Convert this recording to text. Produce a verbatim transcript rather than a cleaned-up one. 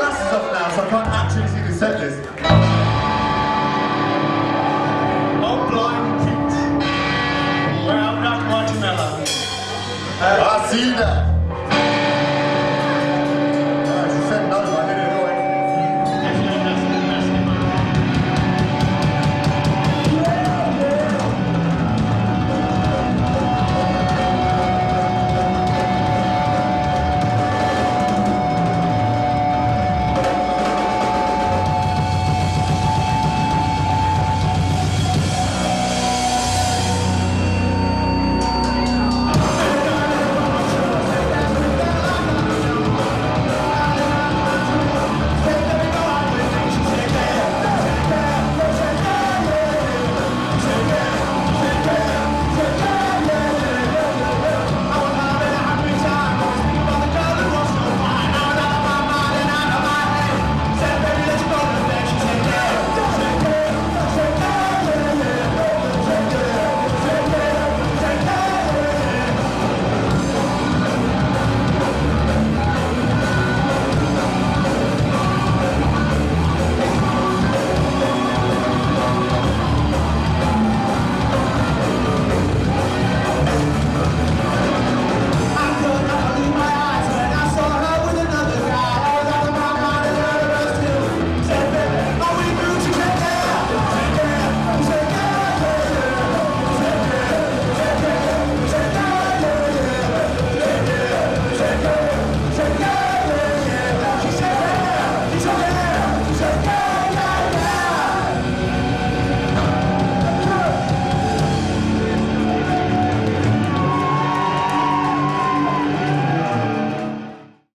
glasses off now, so I can't actually see the set list. Oh, blind Pete. Well, not much mellow. I see that.